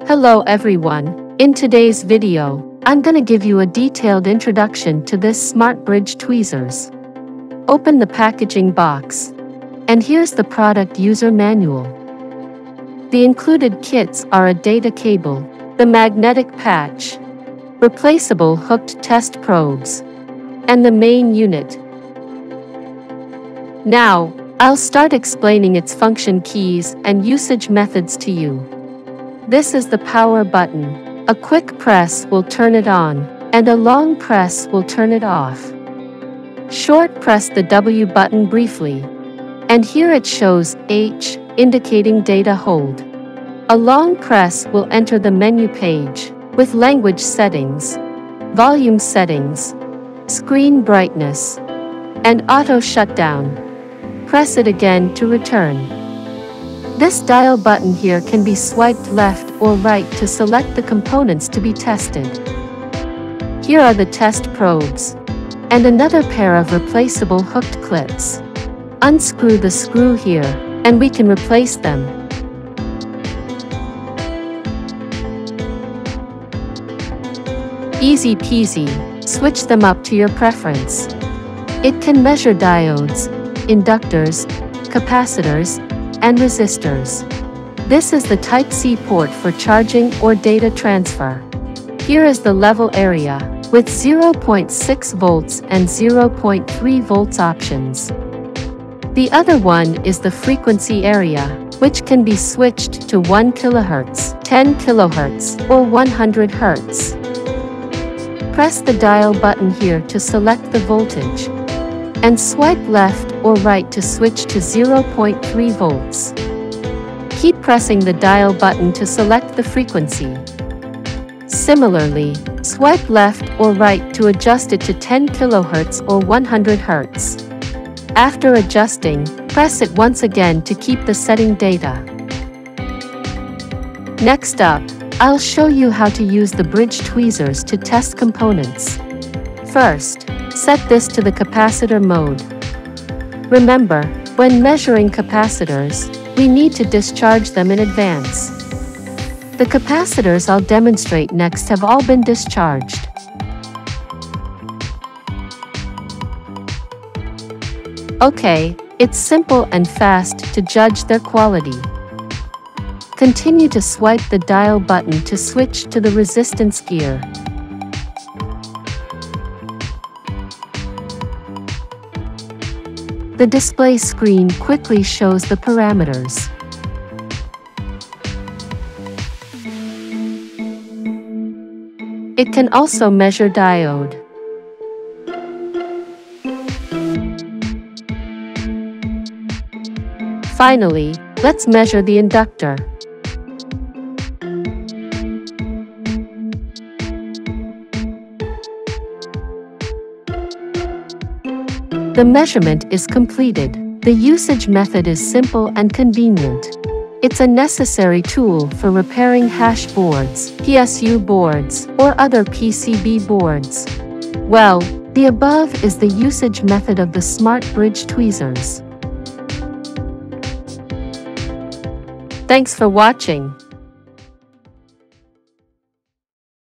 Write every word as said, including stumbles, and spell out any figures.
Hello everyone, in today's video, I'm gonna give you a detailed introduction to this smart bridge tweezers. Open the packaging box. And here's the product user manual. The included kits are a data cable, the magnetic patch, replaceable hooked test probes, and the main unit. Now, I'll start explaining its function keys and usage methods to you. This is the power button. A quick press will turn it on, and a long press will turn it off. Short press the W button briefly, and here it shows H, indicating data hold. A long press will enter the menu page, with language settings, volume settings, screen brightness, and auto shutdown. Press it again to return. This dial button here can be swiped left or right to select the components to be tested. Here are the test probes, and another pair of replaceable hooked clips. Unscrew the screw here, and we can replace them. Easy peasy, switch them up to your preference. It can measure diodes, inductors, capacitors, and resistors. This is the Type C port for charging or data transfer. Here is the level area, with zero point six volts and zero point three volts options. The other one is the frequency area, which can be switched to one kilohertz, ten kilohertz, or one hundred hertz. Press the dial button here to select the voltage, and swipe left or right to switch to zero point three volts. Keep pressing the dial button to select the frequency. Similarly, swipe left or right to adjust it to ten kilohertz or one hundred hertz. After adjusting, press it once again to keep the setting data. Next up, I'll show you how to use the bridge tweezers to test components. First, set this to the capacitor mode. Remember, when measuring capacitors, we need to discharge them in advance. The capacitors I'll demonstrate next have all been discharged. Okay, it's simple and fast to judge their quality. Continue to swipe the dial button to switch to the resistance gear. The display screen quickly shows the parameters. It can also measure diode. Finally, let's measure the inductor. The measurement is completed. The usage method is simple and convenient. It's a necessary tool for repairing hashboards, P S U boards, or other P C B boards. Well, the above is the usage method of the smart bridge tweezers. Thanks for watching.